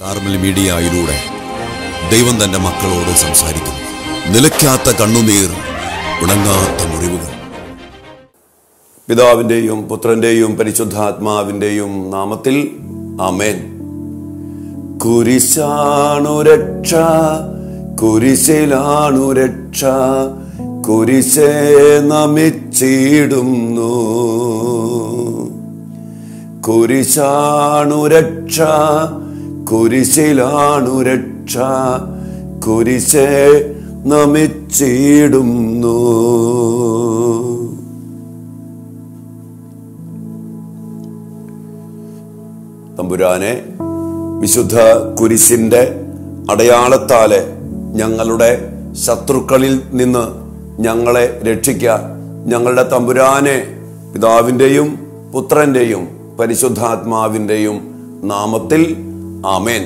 Carmel മീഡിയയിലൂടെ ദൈവം തന്റെ മക്കളോട് സംസാരിക്കുന്നു. നിലയ്ക്കാത്ത കണ്ണുനീർ, ഉണങ്ങാത്ത മുറിവുകൾ. പിതാവിന്റെയും പുത്രന്റെയും പരിശുദ്ധാത്മാവിന്റെയും നാമത്തിൽ ആമേൻ. കുരിശാണു രക്ഷ, കുരിശിലാണു രക്ഷ, കുരിശേ നമിച്ചിടുന്നു. കുരിശാണു രക്ഷ, കുരിശിലാണു രക്ഷ, കുരിശേ നമിച്ചിടുന്നു. തമ്പുരാനെ, വിശുദ്ധ കുരിശിന്റെ അടയാളത്താലെ ഞങ്ങളുടെ ശത്രുക്കളിൽ നിന്ന് ഞങ്ങളെ രക്ഷിക്കുക. ഞങ്ങളുടെ തമ്പുരാനെ, പിതാവിന്റെയും പുത്രന്റെയും പരിശുദ്ധാത്മാവിന്റെയും നാമത്തിൽ ആമേൻ.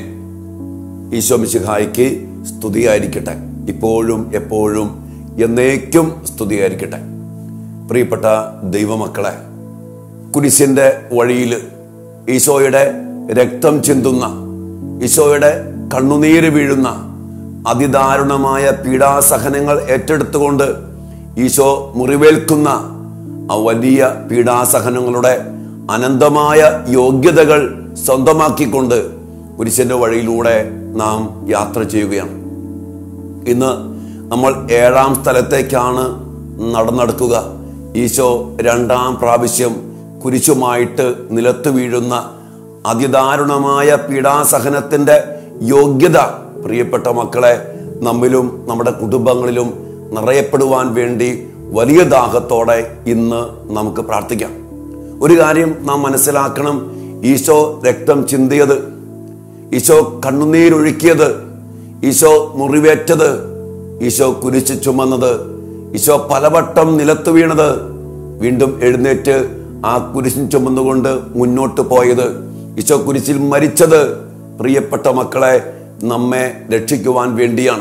ഈശോ മിശിഹായ്ക്ക് സ്തുതിയായിരിക്കട്ടെ. ഇപ്പോഴും എപ്പോഴും എന്നേക്കും സ്തുതിയായിരിക്കട്ടെ. പ്രിയപ്പെട്ട ദൈവമക്കളെ, കുരിശിന്റെ വഴിയിൽ ഈശോയുടെ രക്തം ചിന്തുന്ന, ഈശോയുടെ കണ്ണുനീര് വീഴുന്ന അതിദാരുണമായ പീഡാസഹനങ്ങൾ ഏറ്റെടുത്തുകൊണ്ട് ഈശോ മുറിവേൽക്കുന്ന ആ വലിയ പീഡാസഹനങ്ങളുടെ അനന്തമായ യോഗ്യതകൾ സ്വന്തമാക്കിക്കൊണ്ട് കുരിശിന്റെ വഴിയിലൂടെ നാം യാത്ര ചെയ്യുകയാണ്. ഇന്ന് നമ്മൾ 7ാം സ്ഥലത്തേക്കാണ് നടന്നെടുക്കുക. ഈശോ 2ാം പ്രാവശ്യം കുരിശുമായിട്ട് നിലത്ത് വീഴുന്ന അതിദാരുണമായ പീഡാസഹനത്തിന്റെ യോഗ്യത, പ്രിയപ്പെട്ട മക്കളെ, നമ്മിലും നമ്മുടെ കുടുംബങ്ങളിലും നിറയപ്പെടുവാൻ വേണ്ടി വലിയ ദാഹത്തോടെ ഇന്ന് നമുക്ക് പ്രാർത്ഥിക്കാം. ഒരു കാര്യം നാം മനസ്സിലാക്കണം. ഈശോ രക്തം ചിന്തിയത്, ഈശോ കണ്ണുനീരൊഴുക്കിയത്, ഈശോ മുറിവേറ്റത്, ഈശോ കുരിശ് ചുമന്നത്, ഈശോ പലവട്ടം നിലത്ത് വീണത്, വീണ്ടും എഴുന്നേറ്റ് ആ കുരിശിൻ ചുമന്നുകൊണ്ട് മുന്നോട്ട് പോയത്, ഈശോ കുരിശിൽ മരിച്ചത്, പ്രിയപ്പെട്ട മക്കളെ, നമ്മെ രക്ഷിക്കുവാൻ വേണ്ടിയാണ്.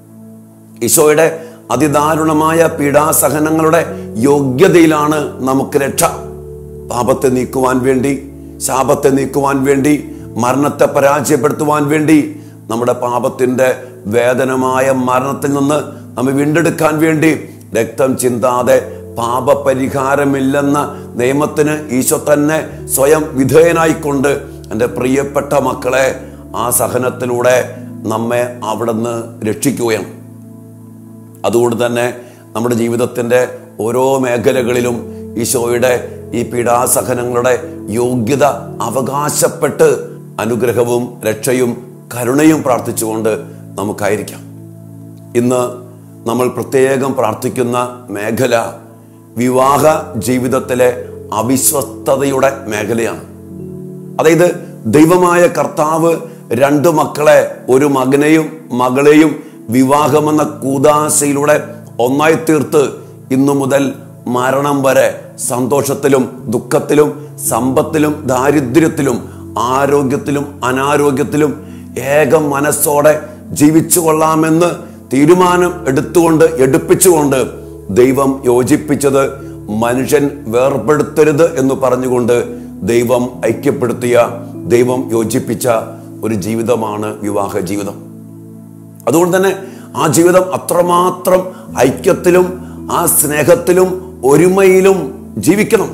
ഈശോയുടെ അതിദാരുണമായ പീഡാസഹനങ്ങളുടെ യോഗ്യതയിലാണ് നമുക്ക് രക്ഷ. പാപത്തെ നീക്കുവാൻ വേണ്ടി, ശാപത്തെ നീക്കുവാൻ വേണ്ടി, മരണത്തെ പരാജയപ്പെടുത്തുവാൻ വേണ്ടി, നമ്മുടെ പാപത്തിന്റെ വേദനമായ മരണത്തിൽ നിന്ന് നമ്മെ വീണ്ടെടുക്കാൻ വേണ്ടി രക്തം ചിന്താതെ പാപപരിഹാരമില്ലെന്ന നിയമത്തിന് ഈശോ തന്നെ സ്വയം വിധേയനായിക്കൊണ്ട് എൻ്റെ പ്രിയപ്പെട്ട മക്കളെ ആ സഹനത്തിലൂടെ നമ്മെ അവിടുന്ന് രക്ഷിക്കുകയാണ്. അതുകൊണ്ട് തന്നെ നമ്മുടെ ജീവിതത്തിൻ്റെ ഓരോ മേഖലകളിലും ഈശോയുടെ ഈ പീഡാസഹനങ്ങളുടെ യോഗ്യത അവകാശപ്പെട്ട് അനുഗ്രഹവും രക്ഷയും കരുണയും പ്രാർത്ഥിച്ചുകൊണ്ട് നമുക്കായിരിക്കാം. ഇന്ന് നമ്മൾ പ്രത്യേകം പ്രാർത്ഥിക്കുന്ന മേഖല വിവാഹ ജീവിതത്തിലെ അവിശ്വസ്തതയുടെ മേഖലയാണ്. അതായത് ദൈവമായ കർത്താവ് 2 മക്കളെ, ഒരു മകനെയും മകളെയും വിവാഹമെന്ന കൂദാശയിലൂടെ ഒന്നായി തീർത്ത് ഇന്നു മുതൽ മരണം വരെ സന്തോഷത്തിലും ദുഃഖത്തിലും സമ്പത്തിലും ദാരിദ്ര്യത്തിലും ആരോഗ്യത്തിലും അനാരോഗ്യത്തിലും ഏക മനസ്സോടെ ജീവിച്ചു കൊള്ളാമെന്ന് തീരുമാനം എടുപ്പിച്ചുകൊണ്ട് ദൈവം യോജിപ്പിച്ചത് മനുഷ്യൻ വേർപെടുത്തരുത് എന്ന് പറഞ്ഞുകൊണ്ട് ദൈവം ഐക്യപ്പെടുത്തിയ, ദൈവം യോജിപ്പിച്ച ഒരു ജീവിതമാണ് വിവാഹ ജീവിതം. അതുകൊണ്ട് തന്നെ ആ ജീവിതം അത്രമാത്രം ഐക്യത്തിലും ആ സ്നേഹത്തിലും ഒരുമയിലും ജീവിക്കണം.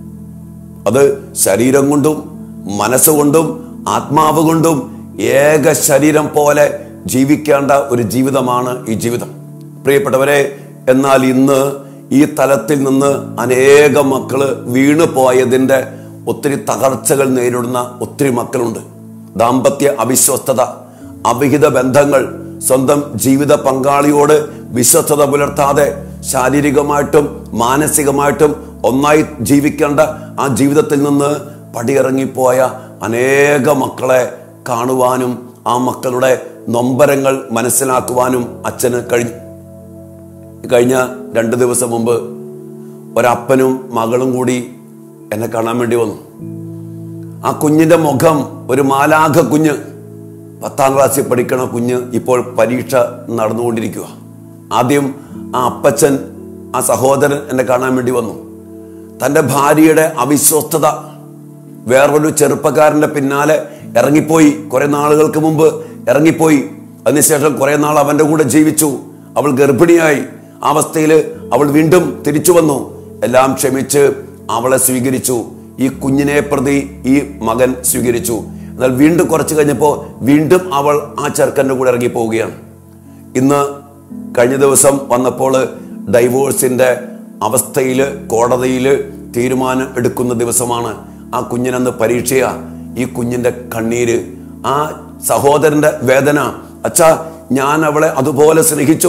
അത് ശരീരം കൊണ്ടും മനസ്സുകൊണ്ടും ആത്മാവ് കൊണ്ടും ഏക ശരീരം പോലെ ജീവിക്കേണ്ട ഒരു ജീവിതമാണ് ഈ ജീവിതം, പ്രിയപ്പെട്ടവരെ. എന്നാൽ ഇന്ന് ഈ തലത്തിൽ നിന്ന് അനേക മക്കള് വീണു പോയതിൻ്റെ ഒത്തിരി തകർച്ചകൾ നേരിടുന്ന ഒത്തിരി മക്കളുണ്ട്. ദാമ്പത്യ അവിശ്വസ്തത, അവിഹിത ബന്ധങ്ങൾ, സ്വന്തം ജീവിത പങ്കാളിയോട് വിശ്വസ്തത പുലർത്താതെ ശാരീരികമായിട്ടും മാനസികമായിട്ടും ഒന്നായി ജീവിക്കേണ്ട ആ ജീവിതത്തിൽ നിന്ന് പടിയിറങ്ങിപ്പോയ അനേക മക്കളെ കാണുവാനും ആ മക്കളുടെ നൊമ്പരങ്ങൾ മനസ്സിലാക്കുവാനും അച്ഛന് കഴിഞ്ഞ 2 ദിവസം മുമ്പ് ഒരപ്പനും മകളും കൂടി എന്നെ കാണാൻ വേണ്ടി വന്നു. ആ കുഞ്ഞിന്റെ മുഖം ഒരു മാലാഖ കുഞ്ഞ്, 10ാം ക്ലാസ്സിൽ പഠിക്കണ കുഞ്ഞ്, ഇപ്പോൾ പരീക്ഷ നടന്നുകൊണ്ടിരിക്കുക. ആദ്യം ആ അപ്പച്ചൻ, ആ സഹോദരൻ എന്നെ കാണാൻ വേണ്ടി വന്നു. തൻ്റെ ഭാര്യയുടെ അവിശ്വസ്തത, വേറൊരു ചെറുപ്പക്കാരന്റെ പിന്നാലെ ഇറങ്ങിപ്പോയി. കുറെ നാളുകൾക്ക് മുമ്പ് ഇറങ്ങിപ്പോയി. അതിനുശേഷം കുറെ നാൾ അവന്റെ കൂടെ ജീവിച്ചു. അവൾ ഗർഭിണിയായി. ആ അവസ്ഥയിൽ അവൾ വീണ്ടും തിരിച്ചു വന്നു. എല്ലാം ക്ഷമിച്ച് അവളെ സ്വീകരിച്ചു. ഈ കുഞ്ഞിനെ പ്രതി ഈ മകൻ സ്വീകരിച്ചു. എന്നാൽ വീണ്ടും കുറച്ച് കഴിഞ്ഞപ്പോൾ വീണ്ടും അവൾ ആ ചെറുക്കൻ്റെ കൂടെ ഇറങ്ങിപ്പോവുകയാണ്. ഇന്ന് കഴിഞ്ഞ ദിവസം വന്നപ്പോൾ ഡൈവോഴ്സിന്റെ അവസ്ഥയിൽ കോടതിയിൽ തീരുമാനം എടുക്കുന്ന ദിവസമാണ്. ആ കുഞ്ഞിനന്ന് പരീക്ഷയാ. ഈ കുഞ്ഞിന്റെ കണ്ണീര്, ആ സഹോദരന്റെ വേദന. അച്ഛാ, ഞാൻ അവളെ അതുപോലെ സ്നേഹിച്ചു,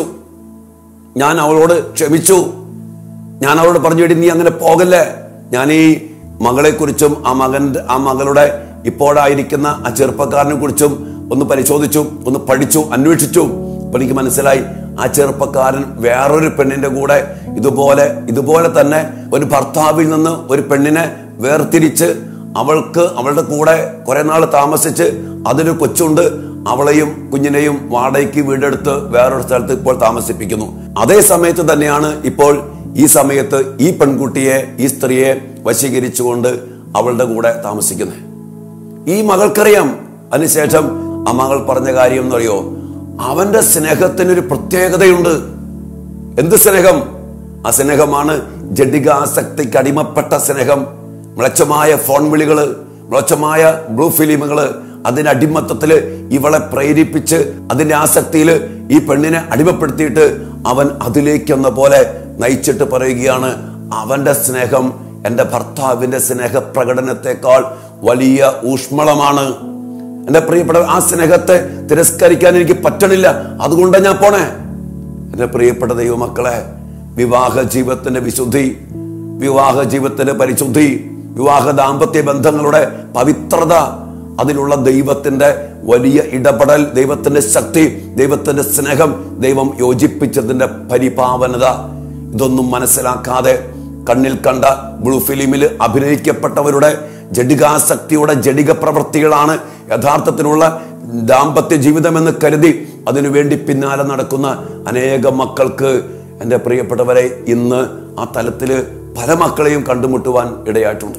ഞാൻ അവളോട് ക്ഷമിച്ചു, ഞാൻ അവളോട് പറഞ്ഞു, വേണ്ടി നീ അങ്ങനെ പോകല്ലേ. ഞാൻ ഈ മകളെ കുറിച്ചും ആ മകളുടെ ഇപ്പോഴായിരിക്കുന്ന ആ ചെറുപ്പക്കാരനെ കുറിച്ചും ഒന്ന് പരിശോധിച്ചു, ഒന്ന് പഠിച്ചു, അന്വേഷിച്ചു. അപ്പൊ എനിക്ക് മനസ്സിലായി, ആ ചെറുപ്പക്കാരൻ വേറൊരു പെണ്ണിന്റെ കൂടെ ഇതുപോലെ തന്നെ ഒരു ഭർത്താവിൽ നിന്ന് ഒരു പെണ്ണിനെ വേർതിരിച്ച് അവളുടെ കൂടെ കുറെ നാൾ താമസിച്ച് അതിന് കൊച്ചുണ്ട്. അവളെയും കുഞ്ഞിനെയും വാടകയ്ക്ക് വീടെടുത്ത് വേറൊരു സ്ഥലത്ത് ഇപ്പോൾ താമസിപ്പിക്കുന്നു. അതേ സമയത്ത് തന്നെയാണ് ഇപ്പോൾ ഈ സമയത്ത് ഈ പെൺകുട്ടിയെ, ഈ സ്ത്രീയെ വശീകരിച്ചുകൊണ്ട് അവളുടെ കൂടെ താമസിക്കുന്നത്. ഈ മകൾക്കറിയാം. അതിനുശേഷം ആ മകൾ പറഞ്ഞ കാര്യം എന്നറിയോ? അവന്റെ സ്നേഹത്തിനൊരു പ്രത്യേകതയുണ്ട്. എന്ത് സ്നേഹം? ആ സ്നേഹമാണ് ജഡികാസക്തിക്ക് അടിമപ്പെട്ട സ്നേഹം. മ്ലേച്ഛമായ ഫോൺ വിളികള്, മ്ലേച്ഛമായ ബ്ലൂ ഫിലിമുകള്, അതിന്റെ അടിമത്തത്തില് ഇവളെ പ്രേരിപ്പിച്ച് അതിന്റെ ആസക്തിയില് ഈ പെണ്ണിനെ അടിമപ്പെടുത്തിയിട്ട് അവൻ അതിലേക്കെന്ന പോലെ നയിച്ചിട്ട് പറയുകയാണ്, അവന്റെ സ്നേഹം എന്റെ ഭർത്താവിന്റെ സ്നേഹപ്രകടനത്തെക്കാൾ വലിയ ഊഷ്മളമാണ്. എന്റെ പ്രിയപ്പെട്ട, ആ സ്നേഹത്തെ തിരസ്കരിക്കാൻ എനിക്ക് പറ്റണില്ല, അതുകൊണ്ടാണ് ഞാൻ പോണേ. എന്റെ പ്രിയപ്പെട്ട ദൈവമക്കളെ, വിവാഹ ജീവിതത്തിന്റെ വിശുദ്ധി, വിവാഹ ജീവിതത്തിന്റെ പരിശുദ്ധി, വിവാഹ ദാമ്പത്യ ബന്ധങ്ങളുടെ പവിത്രത, അതിലുള്ള ദൈവത്തിന്റെ വലിയ ഇടപെടൽ, ദൈവത്തിന്റെ ശക്തി, ദൈവത്തിന്റെ സ്നേഹം, ദൈവം യോജിപ്പിച്ചതിന്റെ പരിപാവനത, ഇതൊന്നും മനസ്സിലാക്കാതെ കണ്ണിൽ കണ്ട ബ്ലൂ ഫിലിമിൽ അഭിനയിക്കപ്പെട്ടവരുടെ ജഡികാസക്തിയുടെ ജഡിക പ്രവൃത്തികളാണ് യഥാർത്ഥത്തിലുള്ള ദാമ്പത്യ ജീവിതമെന്ന് കരുതി അതിനുവേണ്ടി പിന്നാലെ നടക്കുന്ന അനേകം മക്കൾക്ക്, എൻ്റെ പ്രിയപ്പെട്ടവരെ, ഇന്ന് ആ തലത്തില് പല മക്കളെയും കണ്ടുമുട്ടുവാൻ ഇടയായിട്ടുണ്ട്.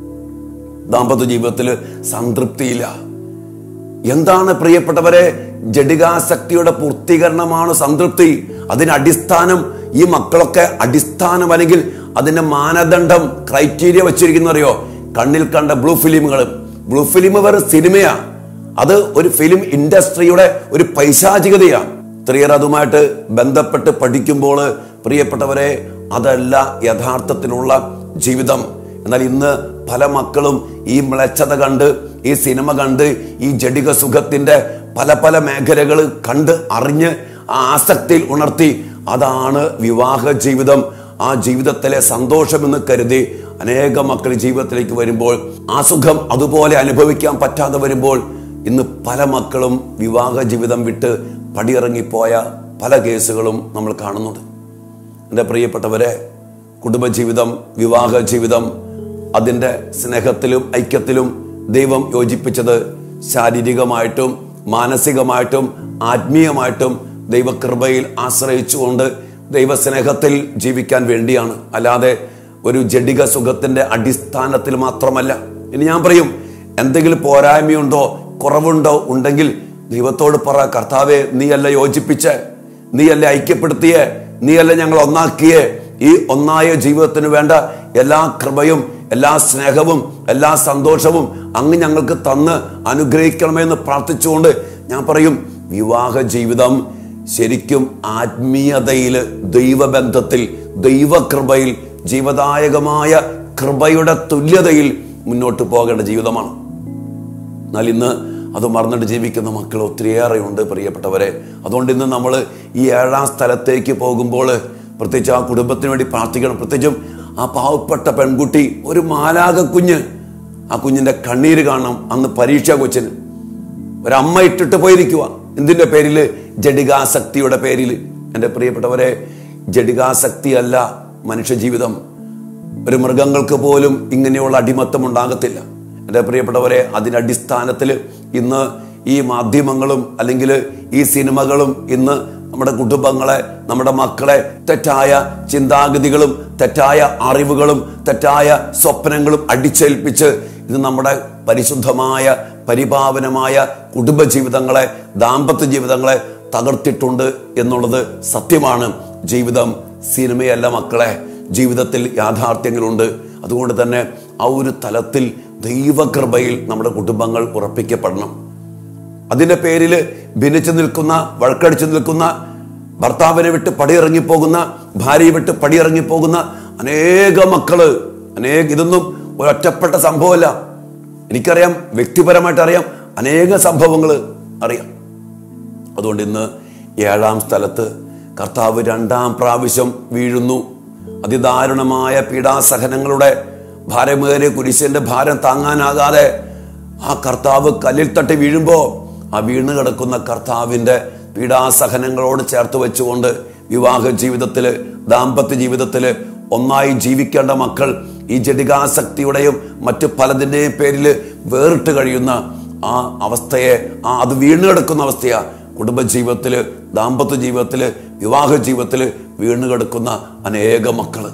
ദാമ്പത്യ ജീവിതത്തിൽ സംതൃപ്തിയില്ല. എന്താണ് പ്രിയപ്പെട്ടവരെ? ജഡികാസക്തിയുടെ പൂർത്തീകരണമാണ് സംതൃപ്തി. അതിന് അടിസ്ഥാനം ഈ മക്കളൊക്കെ അടിസ്ഥാനം, അല്ലെങ്കിൽ അതിന്റെ മാനദണ്ഡം, ക്രൈറ്റീരിയ വെച്ചിരിക്കുന്നറിയോ? കണ്ണിൽ കണ്ട ബ്ലൂ ഫിലിമുകൾ. ബ്ലൂ ഫിലിം വേറെ സിനിമയാ. അത് ഒരു ഫിലിം ഇൻഡസ്ട്രിയുടെ ഒരു പൈശാചികതയാണ്. സ്ത്രീയർ അതുമായിട്ട് ബന്ധപ്പെട്ട് പഠിക്കുമ്പോൾ പ്രിയപ്പെട്ടവരെ, അതല്ല യഥാർത്ഥത്തിലുള്ള ജീവിതം. എന്നാൽ ഇന്ന് പല മക്കളും ഈ മ്ലേച്ഛത കണ്ട്, ഈ സിനിമ കണ്ട്, ഈ ജഡിക സുഖത്തിന്റെ പല പല മേഖലകൾ കണ്ട് അറിഞ്ഞ് ആ ആസക്തിയിൽ ഉണർത്തി അതാണ് വിവാഹ ജീവിതം, ആ ജീവിതത്തിലെ സന്തോഷമെന്ന് കരുതി അനേകം മക്കൾ ജീവിതത്തിലേക്ക് വരുമ്പോൾ ആ സുഖം അതുപോലെ അനുഭവിക്കാൻ പറ്റാതെ വരുമ്പോൾ ഇന്ന് പല മക്കളും വിവാഹ ജീവിതം വിട്ട് പടിയിറങ്ങിപ്പോയ പല കേസുകളും നമ്മൾ കാണുന്നുണ്ട്. എൻ്റെ പ്രിയപ്പെട്ടവരെ, കുടുംബജീവിതം, വിവാഹ ജീവിതം, അതിൻ്റെ സ്നേഹത്തിലും ഐക്യത്തിലും ദൈവം യോജിപ്പിച്ചത് ശാരീരികമായിട്ടും മാനസികമായിട്ടും ആത്മീയമായിട്ടും ദൈവകൃപയിൽ ആശ്രയിച്ചുകൊണ്ട് ദൈവസ്നേഹത്തിൽ ജീവിക്കാൻ വേണ്ടിയാണ്. അല്ലാതെ ഒരു ജഡിക സുഖത്തിന്റെ അടിസ്ഥാനത്തിൽ മാത്രമല്ല. ഇനി ഞാൻ പറയും, എന്തെങ്കിലും പോരായ്മയുണ്ടോ, കുറവുണ്ടോ ഉണ്ടെങ്കിൽ ദൈവത്തോട് പറ, കർത്താവേ, നീയല്ല യോജിപ്പിച്ചേ, നീയല്ല ഐക്യപ്പെടുത്തിയേ, നീയല്ല ഞങ്ങൾ ഒന്നാക്കിയേ. ഈ ഒന്നായ ജീവിതത്തിന് വേണ്ട എല്ലാ കൃപയും എല്ലാ സ്നേഹവും എല്ലാ സന്തോഷവും അങ്ങ് ഞങ്ങൾക്ക് തന്ന് അനുഗ്രഹിക്കണമെന്ന് പ്രാർത്ഥിച്ചുകൊണ്ട് ഞാൻ പറയും, വിവാഹ ജീവിതം ശരിക്കും ആത്മീയതയിൽ, ദൈവബന്ധത്തിൽ, ദൈവകൃപയിൽ, ജീവദായകമായ കൃപയുടെ തുല്യതയിൽ മുന്നോട്ട് പോകേണ്ട ജീവിതമാണ്. എന്നാൽ ഇന്ന് അത് മറന്നിട്ട് ജീവിക്കുന്ന മക്കൾ ഒത്തിരിയേറെ ഉണ്ട് പ്രിയപ്പെട്ടവരെ. അതുകൊണ്ട് ഇന്ന് നമ്മൾ ഈ 7ാം സ്ഥലത്തേക്ക് പോകുമ്പോൾ പ്രത്യേകിച്ച് ആ കുടുംബത്തിന് വേണ്ടി പ്രാർത്ഥിക്കണം. പ്രത്യേകിച്ചും ആ പാവപ്പെട്ട പെൺകുട്ടി, ഒരു മാലാഖ കുഞ്ഞ്, ആ കുഞ്ഞിന്റെ കണ്ണീര് കാണണം. അന്ന് പരീക്ഷ കൊച്ചിന് ഒരമ്മ ഇട്ടിട്ട് പോയിരിക്കുക. എന്തിന്റെ പേരിൽ? ജഡികാസക്തിയുടെ പേരിൽ. എൻ്റെ പ്രിയപ്പെട്ടവരെ, ജഡികാസക്തി അല്ല മനുഷ്യജീവിതം. ഒരു മൃഗങ്ങൾക്ക് പോലും ഇങ്ങനെയുള്ള അടിമത്തം ഉണ്ടാകത്തില്ല. എൻ്റെ പ്രിയപ്പെട്ടവരെ, അതിൻ്റെ അടിസ്ഥാനത്തിൽ ഇന്ന് ഈ മാധ്യമങ്ങളും അല്ലെങ്കിൽ ഈ സിനിമകളും ഇന്ന് നമ്മുടെ കുടുംബങ്ങളെ, നമ്മുടെ മക്കളെ തെറ്റായ ചിന്താഗതികളും തെറ്റായ അറിവുകളും തെറ്റായ സ്വപ്നങ്ങളും അടിച്ചേൽപ്പിച്ച് ഇത് നമ്മുടെ പരിശുദ്ധമായ പരിപാവനമായ കുടുംബജീവിതങ്ങളെ, ദാമ്പത്യ ജീവിതങ്ങളെ തകർത്തിട്ടുണ്ട് എന്നുള്ളത് സത്യമാണ്. ജീവിതം സിനിമയല്ല മക്കളെ, ജീവിതത്തിൽ യാഥാർത്ഥ്യങ്ങളുണ്ട്. അതുകൊണ്ട് തന്നെ ആ ഒരു തലത്തിൽ ദൈവകൃപയിൽ നമ്മുടെ കുടുംബങ്ങൾ ഉറപ്പിക്കപ്പെടണം. അതിന്റെ പേരിൽ ഭിന്നിച്ചു നിൽക്കുന്ന, വഴക്കടിച്ചു നിൽക്കുന്ന, ഭർത്താവിനെ വിട്ട് പടിയിറങ്ങിപ്പോകുന്ന, ഭാര്യയെ വിട്ട് പടിയിറങ്ങിപ്പോകുന്ന അനേക മക്കള്, ഇതൊന്നും ഒരൊറ്റപ്പെട്ട സംഭവമല്ല. എനിക്കറിയാം, വ്യക്തിപരമായിട്ട് അറിയാം, അനേക സംഭവങ്ങൾ അറിയാം. അതുകൊണ്ട് ഇന്ന് 7-ാം സ്ഥലത്ത് കർത്താവ് 2-ാം പ്രാവശ്യം വീഴുന്നു. അതിദാരുണമായ പീഡാസഹനങ്ങളുടെ ഭാരമേറിയ കുരിശിന്റെ ഭാരം താങ്ങാനാകാതെ ആ കർത്താവ് കല്ലിൽ തട്ടി വീഴുമ്പോ ആ വീണ് കിടക്കുന്ന കർത്താവിന്റെ പീഡാസഹനങ്ങളോട് ചേർത്ത് വെച്ചുകൊണ്ട് വിവാഹ ജീവിതത്തില്, ദാമ്പത്യ ജീവിതത്തില് ഒന്നായി ജീവിക്കേണ്ട മക്കൾ ഈ ജഡികാസക്തിയുടെയും മറ്റു പലതിന്റെയും പേരിൽ വേറിട്ട് കഴിയുന്ന ആ അവസ്ഥയെ, അത് വീണ് കിടക്കുന്ന അവസ്ഥയാ കുടുംബജീവിതത്തില്, ദാമ്പത്യ ജീവിതത്തില്, വിവാഹ ജീവിതത്തില് വീണ് കിടക്കുന്ന അനേക മക്കള്.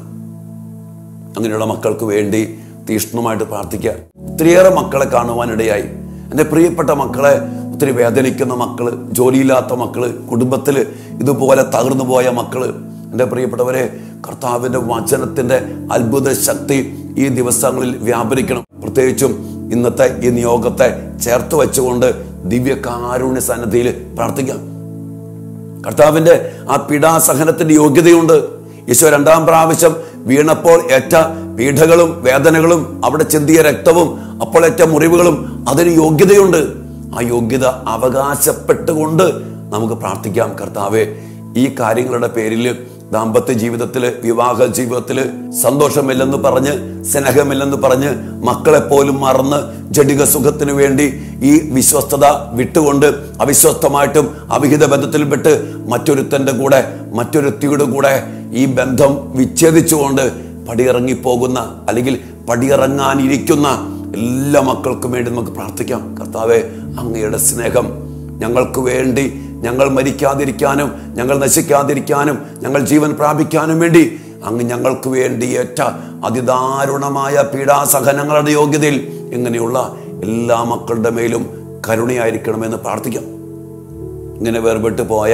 അങ്ങനെയുള്ള മക്കൾക്ക് വേണ്ടി തീഷ്ണമായിട്ട് പ്രാർത്ഥിക്കുക. ഒത്തിരിയേറെ മക്കളെ കാണുവാനിടയായി. എൻ്റെ പ്രിയപ്പെട്ട മക്കളെ, ഒത്തിരി വേദനിക്കുന്ന മക്കള്, ജോലിയില്ലാത്ത മക്കള്, കുടുംബത്തില് ഇതുപോലെ തകർന്നു പോയ മക്കള്, എൻ്റെ പ്രിയപ്പെട്ടവരെ, കർത്താവിന്റെ വചനത്തിന്റെ അത്ഭുത ശക്തി ഈ ദിവസങ്ങളിൽ വ്യാപരിക്കണം. പ്രത്യേകിച്ചും ഇന്നത്തെ ഈ നിയോഗത്തെ ചേർത്ത് വെച്ചുകൊണ്ട് ദിവ്യകാരുണ്യ സന്നിധിയിൽ പ്രാർത്ഥിക്കാം. കർത്താവിന്റെ ആ പീഡാസഹനത്തിന്റെ യോഗ്യതയുണ്ട്. ഈശോ 2-ാം പ്രാവശ്യം വീണപ്പോൾ ഏറ്റ പീഡകളും വേദനകളും, അവിടെ ചിന്തിയ രക്തവും, അപ്പോൾ ഏറ്റ മുറിവുകളും, അതിന് യോഗ്യതയുണ്ട്. ആ യോഗ്യത അവകാശപ്പെട്ടുകൊണ്ട് നമുക്ക് പ്രാർത്ഥിക്കാം. കർത്താവെ, ഈ കാര്യങ്ങളുടെ പേരിൽ ദാമ്പത്യ ജീവിതത്തില്, വിവാഹ ജീവിതത്തില് സന്തോഷമില്ലെന്ന് പറഞ്ഞ്, സ്നേഹമില്ലെന്ന് പറഞ്ഞ്, മക്കളെ പോലും മറന്ന് ജഡിക സുഖത്തിനു വേണ്ടി ഈ വിശ്വസ്തത വിട്ടുകൊണ്ട് അവിശ്വസ്തമായിട്ടും അവിഹിത ബന്ധത്തിൽ പെട്ട് മറ്റൊരുത്തന്റെ കൂടെ, മറ്റൊരുത്തിയുടെ കൂടെ ഈ ബന്ധം വിച്ഛേദിച്ചുകൊണ്ട് പടിയിറങ്ങിപ്പോകുന്ന, അല്ലെങ്കിൽ പടിയിറങ്ങാനിരിക്കുന്ന എല്ലാ മക്കൾക്കും വേണ്ടി നമുക്ക് പ്രാർത്ഥിക്കാം. കർത്താവെ, അങ്ങയുടെ സ്നേഹം ഞങ്ങൾക്ക് വേണ്ടി, ഞങ്ങൾ മരിക്കാതിരിക്കാനും, ഞങ്ങൾ നശിക്കാതിരിക്കാനും, ഞങ്ങൾ ജീവൻ പ്രാപിക്കാനും വേണ്ടി അങ്ങ് ഞങ്ങൾക്ക് വേണ്ടി ഏറ്റ അതിദാരുണമായ പീഡാസഹനങ്ങളുടെ യോഗ്യതയിൽ ഇങ്ങനെയുള്ള എല്ലാ മക്കളുടെ മേലും കരുണയായിരിക്കണമെന്ന് പ്രാർത്ഥിക്കാം. ഇങ്ങനെ വേർപെട്ട് പോയ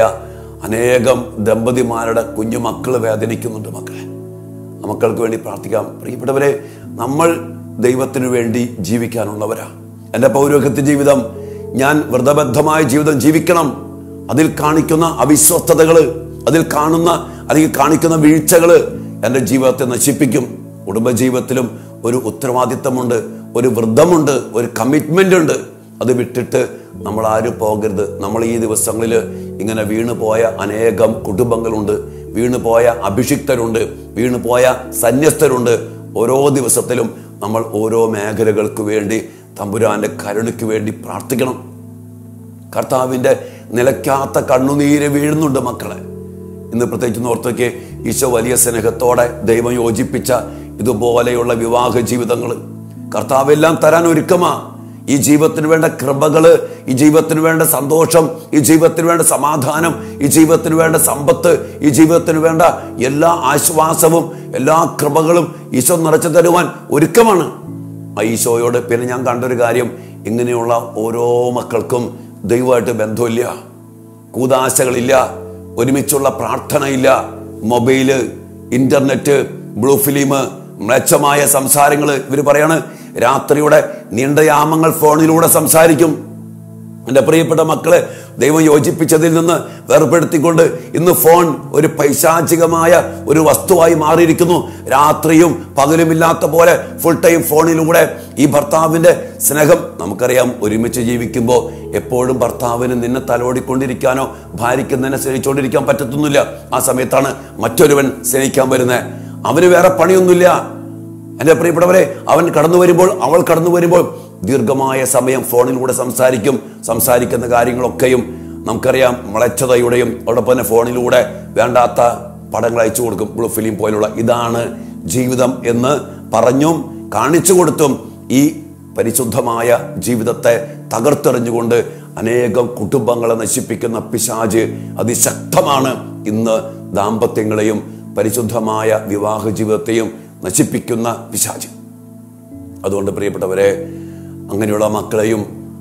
അനേകം ദമ്പതിമാരുടെ കുഞ്ഞു മക്കള് വേദനിക്കുന്നുണ്ട്. മക്കളെ, ആ മക്കൾക്ക് വേണ്ടി പ്രാർത്ഥിക്കാം. പ്രിയപ്പെട്ടവരെ, നമ്മൾ ദൈവത്തിനു വേണ്ടി ജീവിക്കാനുള്ളവരാ. എൻ്റെ പൗരോഹിത്യ ജീവിതം, ഞാൻ വ്രതബദ്ധമായ ജീവിതം ജീവിക്കണം. അതിൽ കാണിക്കുന്ന അവിശ്വസ്തതകള്, അതിൽ കാണുന്ന അല്ലെങ്കിൽ കാണിക്കുന്ന വീഴ്ചകള് എൻ്റെ ജീവിതത്തെ നശിപ്പിക്കും. കുടുംബജീവിതത്തിലും ഒരു ഉത്തരവാദിത്തമുണ്ട്, ഒരു വ്രതമുണ്ട്, ഒരു കമ്മിറ്റ്മെന്റ് ഉണ്ട്. അത് വിട്ടിട്ട് നമ്മൾ ആരും പോകരുത്. നമ്മൾ ഈ ദിവസങ്ങളിൽ ഇങ്ങനെ വീണുപോയ അനേകം കുടുംബങ്ങളുണ്ട്, വീണുപോയ അഭിഷിക്തരുണ്ട്, വീണുപോയ സന്യസ്തരുണ്ട്. ഓരോ ദിവസത്തിലും നമ്മൾ ഓരോ മേഖലകൾക്ക് വേണ്ടി തമ്പുരാന്റെ കരുണയ്ക്ക് വേണ്ടി പ്രാർത്ഥിക്കണം. കർത്താവിന്റെ നിലയ്ക്കാത്ത കണ്ണുനീര് വീഴുന്നുണ്ട് മക്കളെ. ഇന്ന് പ്രത്യേകിച്ച് ഓർത്തേക്ക്, ഈശോ വലിയ സ്നേഹത്തോടെ ദൈവം യോജിപ്പിച്ച ഇതുപോലെയുള്ള വിവാഹ ജീവിതങ്ങൾ കർത്താവെല്ലാം തരാൻ ഒരുക്കമാ. ഈ ജീവിതത്തിന് വേണ്ട കൃപകള്, ഈ ജീവിതത്തിന് വേണ്ട സന്തോഷം, ഈ ജീവിതത്തിന് വേണ്ട സമാധാനം, ഈ ജീവിതത്തിന് വേണ്ട സമ്പത്ത്, ഈ ജീവിതത്തിന് വേണ്ട എല്ലാ ആശ്വാസവും എല്ലാ കൃപകളും ഈശോ നിറച്ചു തരുവാൻ ഒരുക്കമാണ്. ആ ഈശോയോട് പിന്നെ ഞാൻ കണ്ടൊരു കാര്യം, ഇങ്ങനെയുള്ള ഓരോ മക്കൾക്കും ദൈവമായിട്ട് ബന്ധമില്ല, കൂതാശകളില്ല, ഒരുമിച്ചുള്ള പ്രാർത്ഥനയില്ല, മൊബൈല്, ഇന്റർനെറ്റ്, ബ്ലൂ ഫിലിം, മ്ലേച്ഛമായ സംസാരങ്ങള്. ഇവര് പറയാണ് രാത്രിയുടെ നീണ്ട യാമങ്ങൾ ഫോണിലൂടെ സംസാരിക്കും. എൻ്റെ പ്രിയപ്പെട്ട മക്കളെ, ദൈവം യോജിപ്പിച്ചതിൽ നിന്ന് വേർപെടുത്തിക്കൊണ്ട് ഇന്ന് ഫോൺ ഒരു പൈശാചികമായ ഒരു വസ്തുവായി മാറിയിരിക്കുന്നു. രാത്രിയും പകലുമില്ലാത്ത പോലെ ഫുൾ ടൈം ഫോണിലൂടെ ഈ ഭർത്താവിന്റെ സ്നേഹം നമുക്കറിയാം. ഒരുമിച്ച് ജീവിക്കുമ്പോൾ എപ്പോഴും ഭർത്താവിന് നിന്നെ തലോടിക്കൊണ്ടിരിക്കാനോ ഭാര്യയ്ക്ക് നിന്നെ സ്നേഹിച്ചുകൊണ്ടിരിക്കാൻ പറ്റത്തൊന്നുമില്ല. ആ സമയത്താണ് മറ്റൊരുവൻ സ്നേഹിക്കാൻ വരുന്നത്. അവന് വേറെ പണിയൊന്നുമില്ല. എൻ്റെ പ്രിയപ്പെട്ടവരെ, അവൻ കടന്നു വരുമ്പോൾ, അവൾ കടന്നു വരുമ്പോൾ ദീർഘമായ സമയം ഫോണിലൂടെ സംസാരിക്കുന്ന കാര്യങ്ങളൊക്കെയും നമുക്കറിയാം മ്ലേച്ഛതയുടെയും അതോടൊപ്പം തന്നെ ഫോണിലൂടെ വേണ്ടാത്ത പടങ്ങൾ അയച്ചു കൊടുക്കും, ബ്ലൂ ഫിലിം പോലുള്ള. ഇതാണ് ജീവിതം എന്ന് പറഞ്ഞും കാണിച്ചു കൊടുത്തും ഈ പരിശുദ്ധമായ ജീവിതത്തെ തകർത്തെറിഞ്ഞുകൊണ്ട് അനേകം കുടുംബങ്ങളെ നശിപ്പിക്കുന്ന പിശാച് അതിശക്തമാണ്. ഇന്ന് ദാമ്പത്യങ്ങളെയും പരിശുദ്ധമായ വിവാഹ ജീവിതത്തെയും നശിപ്പിക്കുന്ന പിശാച്. അതുകൊണ്ട് പ്രിയപ്പെട്ടവരെ, അങ്ങനെയുള്ള മക്കളെയും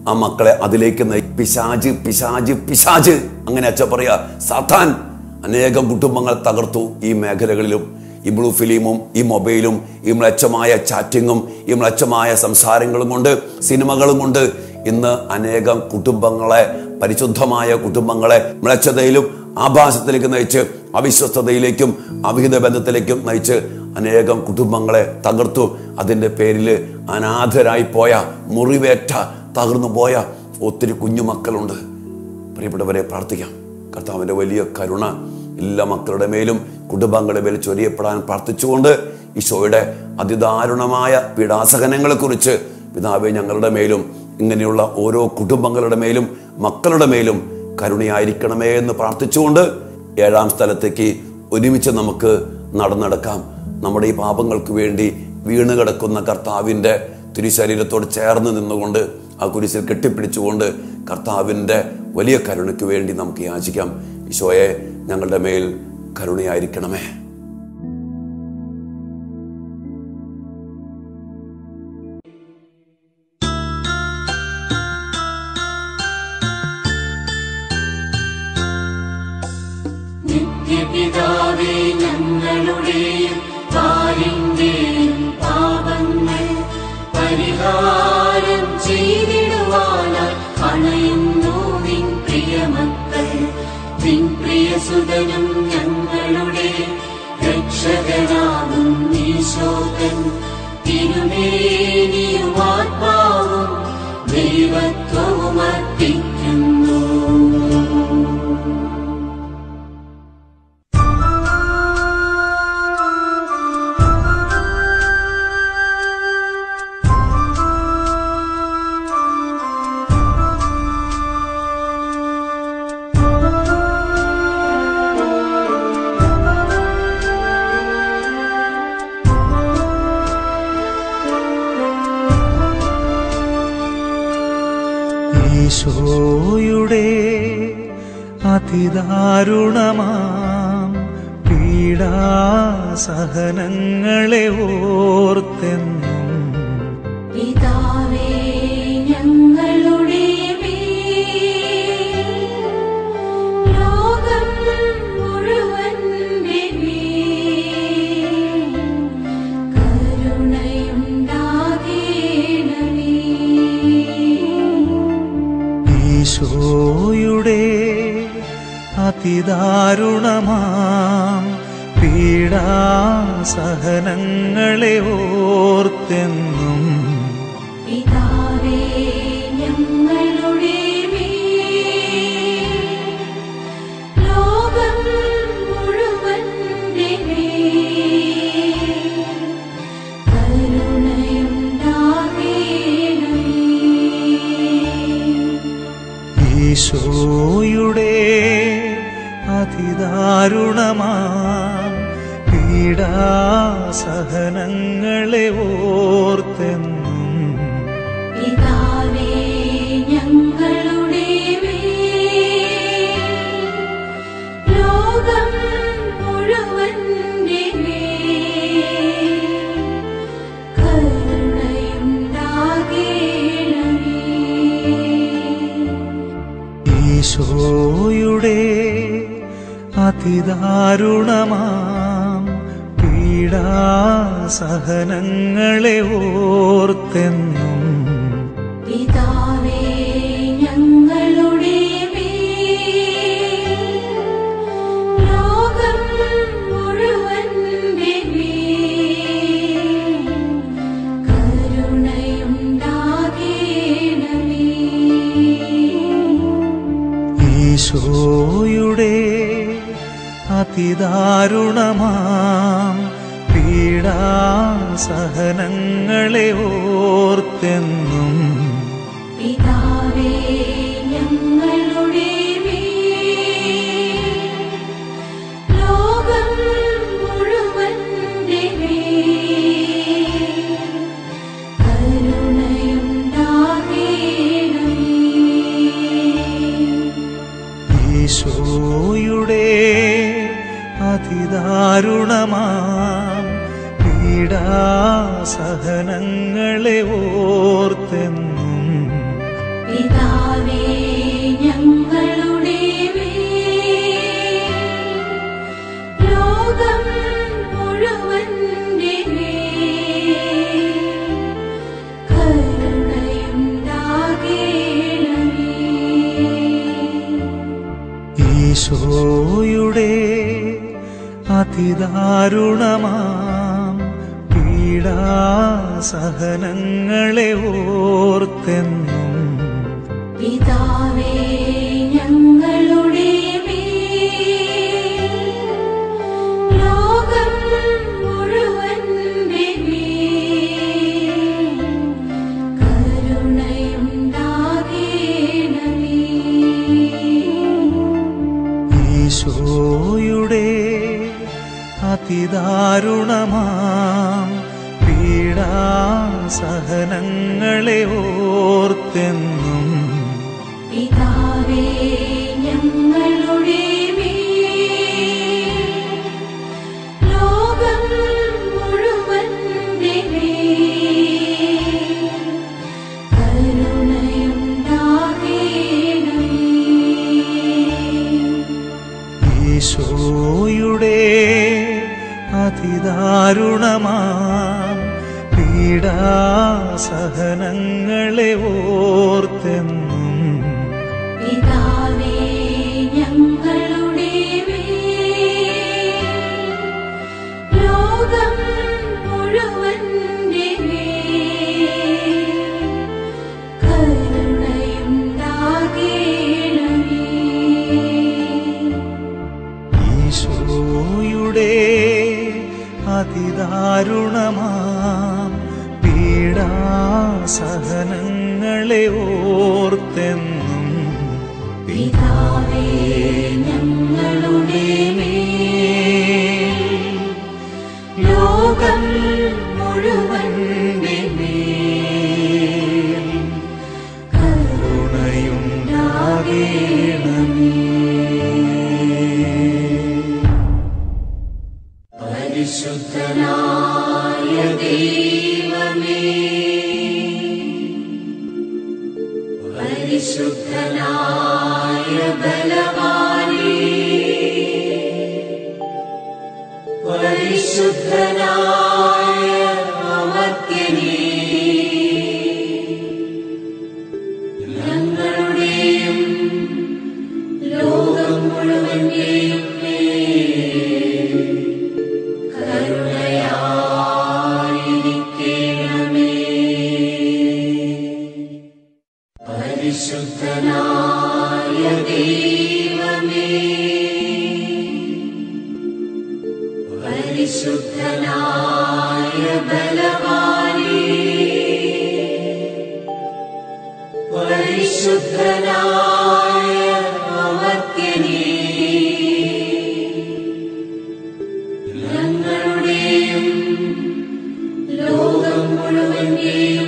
ആ മക്കളെ അതിലേക്ക് പിശാജ് പിശാജ് പിശാജ് അങ്ങനെ അച്ഛൻ പറയാ, സാത്താൻ അനേകം കുടുംബങ്ങൾ തകർത്തു. ഈ മേഖലകളിലും ഈ ബ്ലൂ ഫിലിമും ഈ മൊബൈലും ഈ മ്ലേച്ഛമായ ചാറ്റിങ്ങും ഈ മ്ലേച്ഛമായ സംസാരങ്ങളും കൊണ്ട് സിനിമകളും കൊണ്ട് ഇന്ന് അനേകം കുടുംബങ്ങളെ, പരിശുദ്ധമായ കുടുംബങ്ങളെ മ്ലേച്ഛതയിലും ആഭാസത്തിലേക്ക് നയിച്ച് അവിശ്വസ്തതയിലേക്കും അവിഹിത ബന്ധത്തിലേക്കും നയിച്ച് അനേകം കുടുംബങ്ങളെ തകർത്തു. അതിൻ്റെ പേരിൽ അനാഥരായി പോയ, മുറിവേറ്റ, തകർന്നു പോയ ഒത്തിരി കുഞ്ഞുമക്കളുണ്ട്. പ്രിയപ്പെട്ടവരെ, പ്രാർത്ഥിക്കാം. കർത്താവിൻ്റെ വലിയ കരുണ എല്ലാ മക്കളുടെ മേലും കുടുംബങ്ങളുടെ മേൽ ചൊരിയപ്പെടാൻ പ്രാർത്ഥിച്ചുകൊണ്ട് ഈശോയുടെ അതിദാരുണമായ പീഡാസഹനങ്ങളെക്കുറിച്ച് പിതാവേ ഞങ്ങളുടെ മേലും ഇങ്ങനെയുള്ള ഓരോ കുടുംബങ്ങളുടെ മേലും മക്കളുടെ മേലും കരുണയായിരിക്കണമേ എന്ന് പ്രാർത്ഥിച്ചുകൊണ്ട് 7-ാം സ്ഥലത്തേക്ക് ഒരുമിച്ച് നമുക്ക് നടന്നെടുക്കാം. നമ്മുടെ ഈ പാപങ്ങൾക്ക് വേണ്ടി വീണ് കിടക്കുന്ന കർത്താവിൻ്റെ തിരുശരീരത്തോട് ചേർന്ന് നിന്നുകൊണ്ട് ആ കുരിശിൽ കെട്ടിപ്പിടിച്ചുകൊണ്ട് കർത്താവിൻ്റെ വലിയ കരുണയ്ക്ക് വേണ്ടി നമുക്ക് യാചിക്കാം. ഈശോയെ, ഞങ്ങളുടെ മേൽ കരുണയായിരിക്കണമേ. നിത്യപിതാവേ, ഞങ്ങളുടെയും പാലിന്റെയും പാപങ്ങൾ പരിഹാരം ചെയ്തിടുവാനായി അണയുന്നു നിൻ പ്രിയമക്കൾ. നിൻ പ്രിയസുതനും ഞങ്ങളുടെ രക്ഷകനാകും ഈശോകൻ തിരുമേനിയും ആത്മാവും ദൈവത്വവും അർപ്പിക്കുന്നു. ഈശോയുടെ അതിദാരുണമാം പീഡാസഹനങ്ങളെ ഓർത്തെന്നും പിതാവേ, ഞങ്ങളുടെ ലോകം മുഴുവന്റെ കരുണയുണ്ടാകേണമേ. ഈശോയുടെ അതിദാരുണമാം പീഡാസഹനങ്ങളെ ഓർത്തെന്നും പിതാവേ, ഞങ്ങളുടെ ലോകം മുഴുവന്റെ കരുണയുണ്ടാകേണമേ. ഈശോയുടെ അതിദാരുണമാം പീഡാസഹനങ്ങളെ ഓർത്തെന്നും പിതാവേ, ഞങ്ങളുടെ ലോകം മുഴുവന്റെ കരുണയുണ്ടാകേണമേ. ഈശോയുടെ അതിദാരുണമാം പീഡാസഹനങ്ങളെ ഓർത്തെന്നും പിതാവേ, ഞങ്ങളുടെ ലോകം മുഴുവന്റെ കരുണയുണ്ടാകേണമേ. ഈശോയുടെ അതിദാരുണമാം പീഡാസഹനങ്ങളെ ഓർത്തെന്നും പിതാവേ, ഞങ്ങളുടെ ലോകം മുഴുവന്റെ കരുണയുണ്ടാകേണമേ. ഈശോയുടെ അതിദാരുണമാം പീഡാസഹനങ്ങളെ ഓർത്തെന്നും പിതാവേ ഞങ്ങളുടെ ലോകം മുഴുവന്റെ കരുണയുണ്ടാകേണമേ. ഈശോയുടെ അതിദാരുണമാം പീഡാസഹനങ്ങളെ ഓർത്തെന്നും പിതാവേ ഞങ്ങളുടെ ലോകം മുഴുവന്റെ കരുണയുണ്ടാകേണമേ. ഈശോയുടെ അതിദാരുണമാം പീഡാസഹനങ്ങളെ ഓർത്തെന്നും പിതാവേ ഞങ്ങളുടെ ലോകം മുഴുവന്റെ കരുണയുണ്ടാകേണമേ. ഈശോയുടെ അതിദാരുണമാം പീഡാസഹനങ്ങളെ ഓർത്തെന്നും പിതാവേ ഞങ്ങളുടെ ലോകം മുഴുവന്റെ കരുണയുണ്ടാകേണമേ. ഈശോയുടെ അതിദാരുണമാം പീഡാസഹനങ്ങളെ ഓർത്തെന്നും പിതാവേ ഞങ്ങളുടെ ലോകം മുഴുവന്റെ കരുണയുണ്ടാകേണമേ. പരിശുദ്ധനായ ദൈവമേ, പരിശുദ്ധനായ ബലവാനേ, പരിശുദ്ധനായ അമർത്യനേ, ഞങ്ങളുടെയും ലോകം മുഴുവന്റെയും കരുണയായിരിക്കണമേ. പരിശുദ്ധനായ ദൈവമേ, പരിശുദ്ധനായ ബലവാനേ, പരിശുദ്ധനായ അമർത്യനേ, ഞങ്ങളുടെയും ലോകം മുഴുവന്റെയും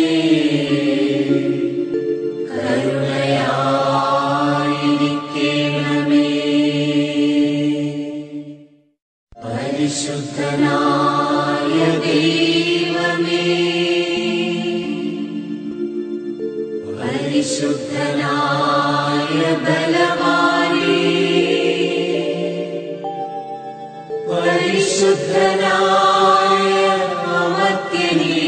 കരുണയായിരിക്കണമേ. പരിശുദ്ധനായ ദൈവമേ, പരിശുദ്ധനായ ബലവാനേ, പരിശുദ്ധനായ അമർത്യനേ,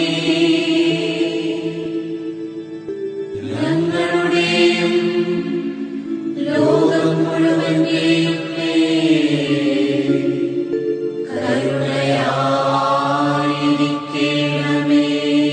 ഞങ്ങളുടെയും ലോകം മുഴുവന്റെയും കരുണയായിരിക്കണമേ.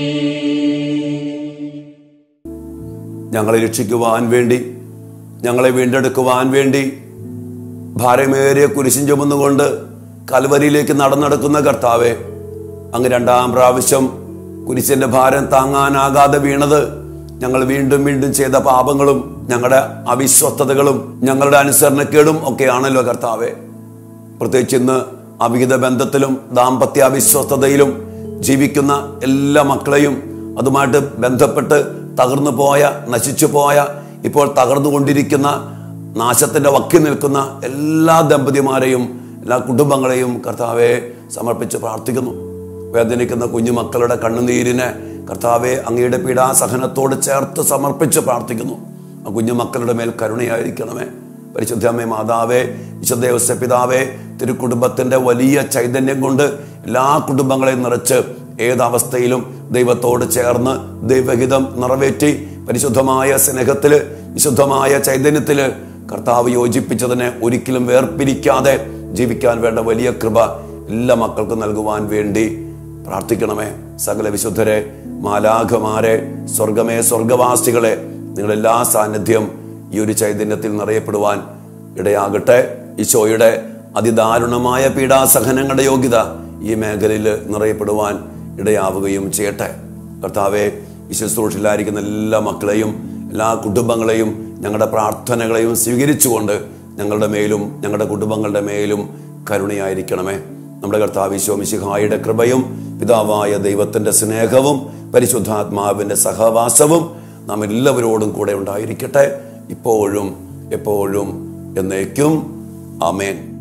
ഞങ്ങളെ രക്ഷിക്കുവാൻ വേണ്ടി, ഞങ്ങളെ വീണ്ടെടുക്കുവാൻ വേണ്ടി ഭാരമേറിയ കുരിശിൻ ചുമന്നുകൊണ്ട് കൽവരിയിലേക്ക് നടന്നെടുക്കുന്ന കർത്താവെ, അങ്ങ് രണ്ടാം പ്രാവശ്യം കുരിശിന്റെ ഭാരം താങ്ങാനാകാതെ വീണത് ഞങ്ങൾ വീണ്ടും വീണ്ടും ചെയ്ത പാപങ്ങളും ഞങ്ങളുടെ അവിശ്വസ്തതകളും ഞങ്ങളുടെ അനുസരണക്കേടും ഒക്കെയാണല്ലോ കർത്താവെ. പ്രത്യേകിച്ച് ഇന്ന് അവിഹിത ബന്ധത്തിലും ദാമ്പത്യ അവിശ്വസ്തതയിലും ജീവിക്കുന്ന എല്ലാ മക്കളെയും, അതുമായിട്ട് ബന്ധപ്പെട്ട് തകർന്നു പോയ, നശിച്ചു പോയ, ഇപ്പോൾ തകർന്നുകൊണ്ടിരിക്കുന്ന, നാശത്തിന്റെ വക്കിൽ നിൽക്കുന്ന എല്ലാ ദമ്പതിമാരെയും എല്ലാ കുടുംബങ്ങളെയും കർത്താവെ സമർപ്പിച്ച് പ്രാർത്ഥിക്കുന്നു. വേദനിക്കുന്ന കുഞ്ഞുമക്കളുടെ കണ്ണുനീരിനെ കർത്താവെ, അങ്ങയുടെ പീഡാസഹനത്തോട് ചേർത്ത് സമർപ്പിച്ച് പ്രാർത്ഥിക്കുന്നു. ആ കുഞ്ഞുമക്കളുടെ മേൽ കരുണയായിരിക്കണമേ. പരിശുദ്ധ അമ്മേ മാതാവേ, വിശുദ്ധ ഔസേപ്പ് പിതാവേ, തിരുക്കുടുംബത്തിന്റെ വലിയ ചൈതന്യം കൊണ്ട് എല്ലാ കുടുംബങ്ങളെയും നിറച്ച് ഏതവസ്ഥയിലും ദൈവത്തോട് ചേർന്ന് ദൈവഹിതം നിറവേറ്റി പരിശുദ്ധമായ സ്നേഹത്തില്, വിശുദ്ധമായ ചൈതന്യത്തില് കർത്താവ് യോജിപ്പിച്ചതിനെ ഒരിക്കലും വേർപിരിക്കാതെ ജീവിക്കാൻ വേണ്ട വലിയ കൃപ എല്ലാ മക്കൾക്കും നൽകുവാൻ വേണ്ടി പ്രാർത്ഥിക്കണമേ. സകല വിശുദ്ധരെ, മാലാഖമാരെ, സ്വർഗമേ, സ്വർഗവാസികളെ, നിങ്ങളെല്ലാ സാന്നിധ്യം ഈ ഒരു ചൈതന്യത്തിൽ നിറയപ്പെടുവാൻ ഇടയാകട്ടെ. ഈശോയുടെ അതിദാരുണമായ പീഡാസഹനങ്ങളുടെ യോഗ്യത ഈ മേഖലയിൽ നിറയപ്പെടുവാൻ ഇടയാവുകയും ചെയ്യട്ടെ. കർത്താവെ, ഈ ശുശ്രൂഷയിലായിരിക്കുന്ന എല്ലാ മക്കളെയും എല്ലാ കുടുംബങ്ങളെയും ഞങ്ങളുടെ പ്രാർത്ഥനകളെയും സ്വീകരിച്ചുകൊണ്ട് ഞങ്ങളുടെ മേലും ഞങ്ങളുടെ കുടുംബങ്ങളുടെ മേലും കരുണയായിരിക്കണമേ. നമ്മുടെ കർത്താവ് ഈശോ മിശിഹായുടെ കൃപയും പിതാവായ ദൈവത്തിന്റെ സ്നേഹവും പരിശുദ്ധാത്മാവിന്റെ സഹവാസവും നാം എല്ലാവരോടും കൂടെ ഉണ്ടായിരിക്കട്ടെ, ഇപ്പോഴും എപ്പോഴും എന്നേക്കും. ആമേൻ.